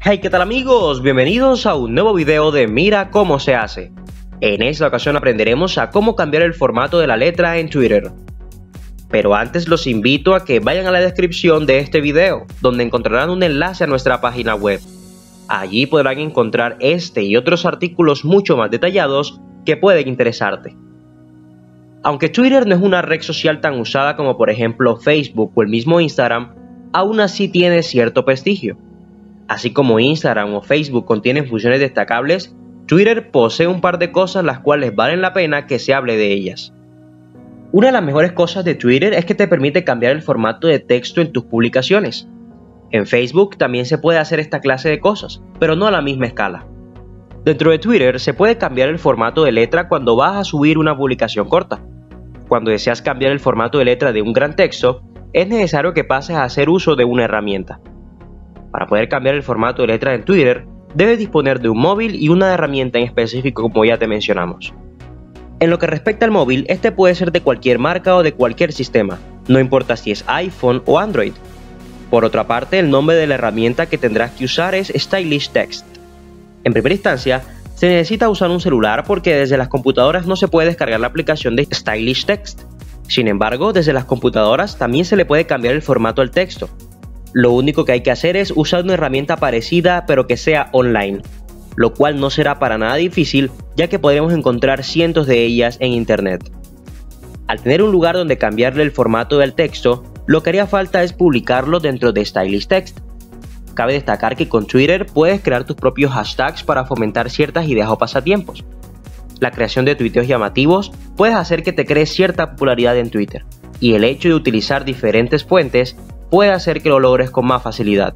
Hey, ¿qué tal amigos? Bienvenidos a un nuevo video de Mira cómo se hace. En esta ocasión aprenderemos a cómo cambiar el formato de la letra en Twitter. Pero antes los invito a que vayan a la descripción de este video, donde encontrarán un enlace a nuestra página web. Allí podrán encontrar este y otros artículos mucho más detallados que pueden interesarte. Aunque Twitter no es una red social tan usada como por ejemplo Facebook o el mismo Instagram, aún así tiene cierto prestigio. Así como Instagram o Facebook contienen funciones destacables, Twitter posee un par de cosas las cuales valen la pena que se hable de ellas. Una de las mejores cosas de Twitter es que te permite cambiar el formato de texto en tus publicaciones. En Facebook también se puede hacer esta clase de cosas, pero no a la misma escala. Dentro de Twitter se puede cambiar el formato de letra cuando vas a subir una publicación corta. Cuando deseas cambiar el formato de letra de un gran texto, es necesario que pases a hacer uso de una herramienta. Para poder cambiar el formato de letra en Twitter, debes disponer de un móvil y una herramienta en específico como ya te mencionamos. En lo que respecta al móvil, este puede ser de cualquier marca o de cualquier sistema, no importa si es iPhone o Android. Por otra parte, el nombre de la herramienta que tendrás que usar es Stylish Text. En primera instancia, se necesita usar un celular porque desde las computadoras no se puede descargar la aplicación de Stylish Text. Sin embargo, desde las computadoras también se le puede cambiar el formato al texto. Lo único que hay que hacer es usar una herramienta parecida pero que sea online, lo cual no será para nada difícil ya que podremos encontrar cientos de ellas en internet. Al tener un lugar donde cambiarle el formato del texto, lo que haría falta es publicarlo dentro de Stylish Text. Cabe destacar que con Twitter puedes crear tus propios hashtags para fomentar ciertas ideas o pasatiempos. La creación de tuiteos llamativos puede hacer que te crees cierta popularidad en Twitter, y el hecho de utilizar diferentes fuentes puede hacer que lo logres con más facilidad.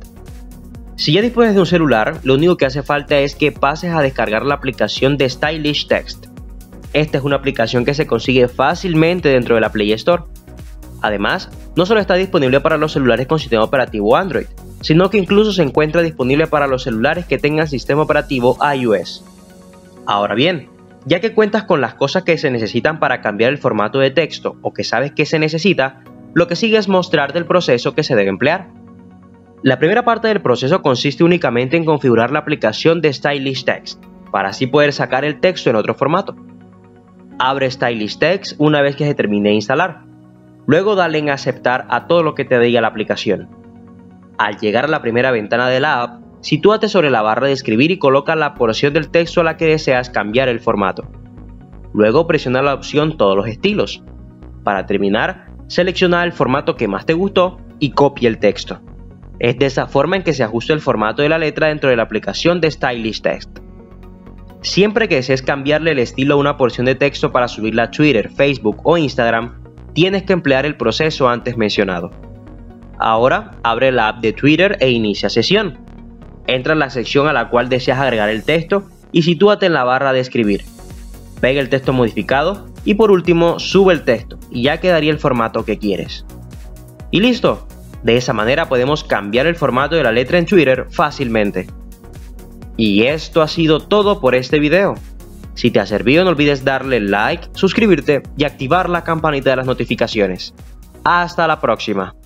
Si ya dispones de un celular, lo único que hace falta es que pases a descargar la aplicación de Stylish Text. Esta es una aplicación que se consigue fácilmente dentro de la Play Store. Además, no solo está disponible para los celulares con sistema operativo Android, sino que incluso se encuentra disponible para los celulares que tengan sistema operativo iOS. Ahora bien, ya que cuentas con las cosas que se necesitan para cambiar el formato de texto o que sabes que se necesita, lo que sigue es mostrarte el proceso que se debe emplear. La primera parte del proceso consiste únicamente en configurar la aplicación de Stylish Text, para así poder sacar el texto en otro formato. Abre Stylish Text una vez que se termine de instalar. Luego dale en aceptar a todo lo que te diga la aplicación. Al llegar a la primera ventana de la app, sitúate sobre la barra de escribir y coloca la porción del texto a la que deseas cambiar el formato. Luego presiona la opción Todos los estilos. Para terminar, selecciona el formato que más te gustó y copia el texto. Es de esa forma en que se ajusta el formato de la letra dentro de la aplicación de Stylish Text. Siempre que desees cambiarle el estilo a una porción de texto para subirla a Twitter, Facebook o Instagram, tienes que emplear el proceso antes mencionado. Ahora, abre la app de Twitter e inicia sesión. Entra en la sección a la cual deseas agregar el texto y sitúate en la barra de escribir. Pega el texto modificado y por último sube el texto y ya quedaría el formato que quieres. Y listo, de esa manera podemos cambiar el formato de la letra en Twitter fácilmente. Y esto ha sido todo por este video. Si te ha servido no olvides darle like, suscribirte y activar la campanita de las notificaciones. Hasta la próxima.